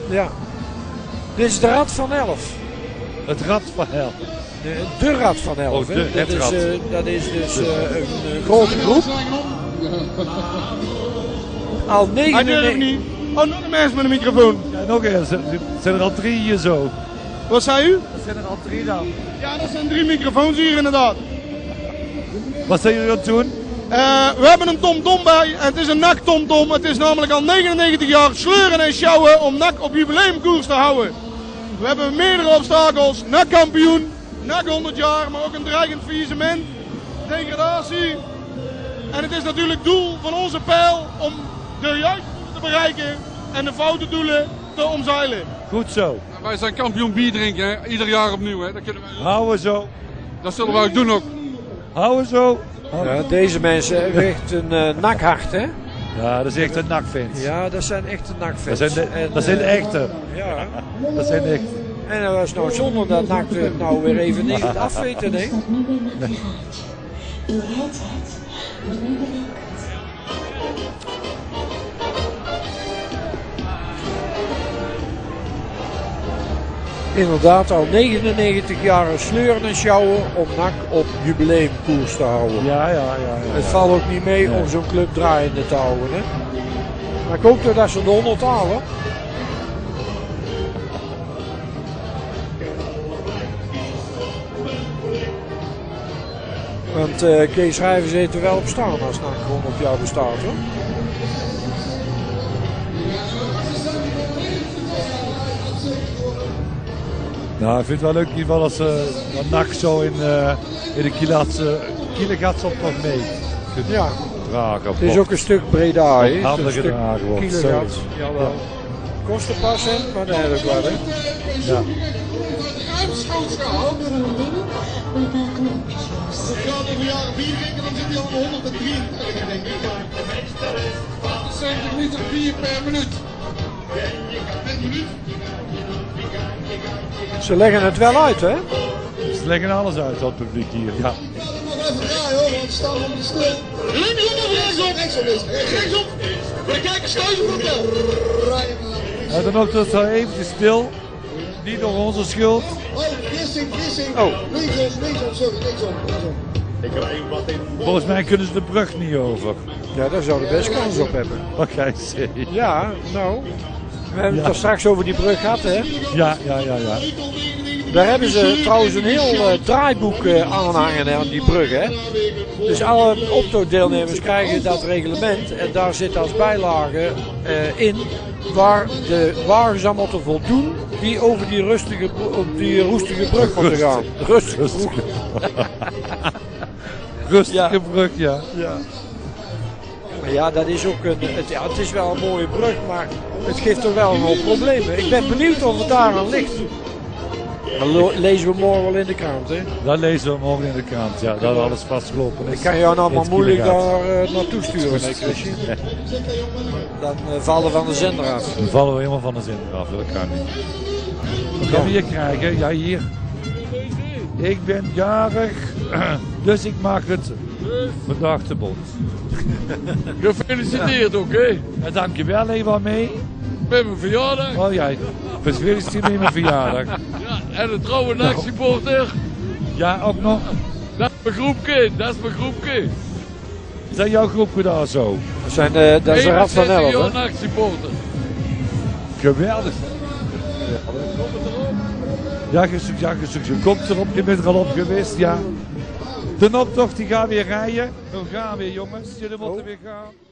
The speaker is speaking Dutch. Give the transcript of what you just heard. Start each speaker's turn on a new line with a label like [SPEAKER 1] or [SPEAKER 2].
[SPEAKER 1] Ja. Dit is de Rad van Elf.
[SPEAKER 2] Het Rad van Elf.
[SPEAKER 1] De Rad van Elf.
[SPEAKER 2] Oh,
[SPEAKER 1] dat is dus een grote groep. Al 9.
[SPEAKER 3] Hij durft niet. Oh, nog een mens met een microfoon.
[SPEAKER 2] Ja, nog eens. Er zijn er al 3 hier zo.
[SPEAKER 3] Wat zei u?
[SPEAKER 2] Er zijn er al 3 dan.
[SPEAKER 3] Ja, dat zijn 3 microfoons hier inderdaad.
[SPEAKER 2] Wat zijn jullie aan het doen?
[SPEAKER 3] We hebben een TomTom bij en het is een NAC TomTom. Het is namelijk al 99 jaar sleuren en sjouwen om NAC op jubileumkoers te houden. We hebben meerdere obstakels. NAC kampioen, NAC 100 jaar, maar ook een dreigend faillissement, degradatie. En het is natuurlijk doel van onze pijl om de juiste doelen te bereiken en de foute doelen te omzeilen.
[SPEAKER 2] Goed zo.
[SPEAKER 4] Wij zijn kampioen bier drinken, hè? Ieder jaar opnieuw. Hè? Dat kunnen wij...
[SPEAKER 2] Houden zo.
[SPEAKER 4] Dat zullen wij ook doen ook.
[SPEAKER 2] Houden zo.
[SPEAKER 1] Ja, deze mensen hebben echt een NAC-hart, hè?
[SPEAKER 2] Ja, dat is echt een NAC-fans.
[SPEAKER 1] Ja, dat zijn echte NAC-fans.
[SPEAKER 2] Dat zijn de echte.
[SPEAKER 1] Ja.
[SPEAKER 2] Dat zijn de echte.
[SPEAKER 1] En dat was nou zonde dat NAC het nou weer even niet afweten, hè?
[SPEAKER 5] Uw headset wordt nu bewerkt.
[SPEAKER 1] Inderdaad, al 99 jaar sleuren en sjouwen om NAC op jubileumkoers te houden.
[SPEAKER 2] Ja.
[SPEAKER 1] Het valt ook niet mee om zo'n club draaiende te houden. Hè? Maar ik hoop toch dat ze de 100 halen. Want Kees Schrijvers heeft er wel op staan als NAC gewoon op jou bestaat, hoor.
[SPEAKER 2] Nou, ik vind het wel leuk in ieder geval als NAC zo in de Kielegatsoptocht mee kunt
[SPEAKER 1] Ja.
[SPEAKER 2] dragen.
[SPEAKER 1] Het is ook een stuk Breda, hè?
[SPEAKER 2] Handen
[SPEAKER 1] Een stuk
[SPEAKER 2] gedragen wordt.
[SPEAKER 1] Kielegat.
[SPEAKER 2] Zo.
[SPEAKER 1] Jawel. Kost een paar cent, maar dat heb ik wel, hè?
[SPEAKER 2] Ja.
[SPEAKER 5] Bij de knopjes vast.
[SPEAKER 3] Het gaat over jaren 4 weken, dan zit hij al 183 denk ik. 70 liter bier per minuut. Per minuut?
[SPEAKER 1] Ze leggen het wel uit, hè?
[SPEAKER 2] Ze leggen alles uit, dat publiek hier. Ja.
[SPEAKER 3] Nog even draaien hoor, want we staan op de stil. Linksom of rechtsom? Rechtsom is. Rechtsom. Voor de kijkers thuis of wel?
[SPEAKER 2] Ja, dan ook dus eventjes stil. Niet door onze schuld.
[SPEAKER 3] Oh, gissing.
[SPEAKER 1] Oh.
[SPEAKER 3] Linksom, sorry, linksom.
[SPEAKER 2] Volgens mij kunnen ze de brug niet over.
[SPEAKER 1] Ja, daar zou de best kans op hebben.
[SPEAKER 2] Wat ga je zeggen?
[SPEAKER 1] Ja, nou. We hebben het er straks over die brug gehad, hè?
[SPEAKER 2] Ja.
[SPEAKER 1] Daar hebben ze trouwens een heel draaiboek aanhangen aan die brug, hè? Dus alle optodeelnemers krijgen dat reglement en daar zit als bijlage in waar de wagens aan moeten voldoen die over die roestige brug moeten gaan. Rustige
[SPEAKER 2] brug, ja.
[SPEAKER 1] Maar ja, dat is ook het is wel een mooie brug, maar het geeft toch wel een hoop problemen. Ik ben benieuwd of het daar aan ligt. Dat lezen we morgen wel in de krant, hè?
[SPEAKER 2] Dat lezen we morgen in de krant, ja. Dat alles vastgelopen is.
[SPEAKER 1] Ik kan jou nou maar
[SPEAKER 2] Het
[SPEAKER 1] moeilijk
[SPEAKER 2] Kielegat.
[SPEAKER 1] daar naartoe sturen, nee, Chrisje. Dan vallen we van de zender af.
[SPEAKER 2] Dan vallen we helemaal van de zender af, dat kan niet. Wat gaan we hier krijgen? Ja, hier. Ik ben jarig, dus ik maak het vandaag te bond.
[SPEAKER 4] Gefeliciteerd ook, hè?
[SPEAKER 2] Ja, dankjewel, even mee.
[SPEAKER 4] Met mijn verjaardag.
[SPEAKER 2] Oh jij, gefeliciteerd met mijn verjaardag.
[SPEAKER 4] Ja, en een trouwe NAC-supporter.
[SPEAKER 2] Ja, ook nog.
[SPEAKER 4] Dat is mijn groepje.
[SPEAKER 2] Is dat jouw groep daar zo?
[SPEAKER 1] Dat is de Rad van 11, hè?
[SPEAKER 4] NAC-supporter.
[SPEAKER 2] Geweldig. Ja, je komt erop, je bent er al op geweest, ja. De optocht die gaat weer rijden. We gaan weer, jongens. Jullie moeten weer gaan.